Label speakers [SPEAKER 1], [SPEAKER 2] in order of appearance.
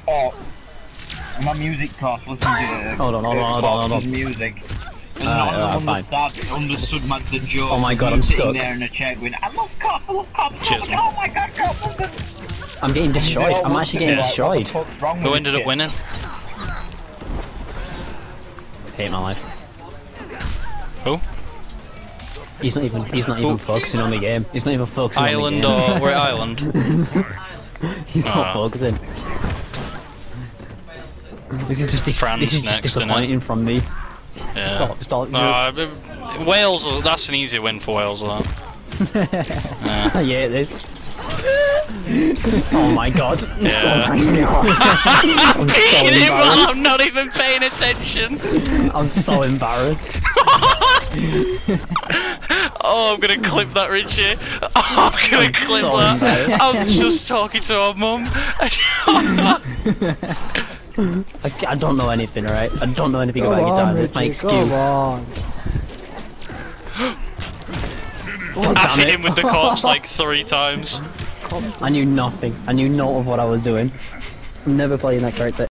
[SPEAKER 1] Oh, my music course, listen to
[SPEAKER 2] Hold on.
[SPEAKER 1] Music. And not understood the joke.
[SPEAKER 2] Oh my god, I'm stuck.
[SPEAKER 1] There in a chair going, I love cops.
[SPEAKER 3] Cheers,
[SPEAKER 1] Oh my god, cops.
[SPEAKER 2] I'm getting destroyed. I'm actually getting destroyed.
[SPEAKER 3] Who ended up winning?
[SPEAKER 2] Hate my life.
[SPEAKER 3] Who?
[SPEAKER 2] He's not even focusing on the game. He's not even focusing
[SPEAKER 3] Ireland
[SPEAKER 2] on the game.
[SPEAKER 3] or we're Ireland?
[SPEAKER 2] He's not focusing. This is just
[SPEAKER 3] France next,
[SPEAKER 2] disappointing from me.
[SPEAKER 3] Yeah.
[SPEAKER 2] Stop.
[SPEAKER 3] Wales, that's an easy win for Wales, though.
[SPEAKER 2] Yeah, it is. Oh my god.
[SPEAKER 3] Yeah.
[SPEAKER 2] Oh my god. I'm so embarrassed.
[SPEAKER 3] I'm not even paying attention.
[SPEAKER 2] I'm so embarrassed.
[SPEAKER 3] Oh, I'm gonna clip that, Ritchie. Oh, I'm gonna clip
[SPEAKER 2] so
[SPEAKER 3] that. I'm just talking to our mum.
[SPEAKER 2] I don't know anything, alright? I don't know anything about guitar. That's my excuse.
[SPEAKER 3] I've hit him with the corpse like 3 times.
[SPEAKER 2] I knew nothing. I knew naught of what I was doing. I'm never playing that character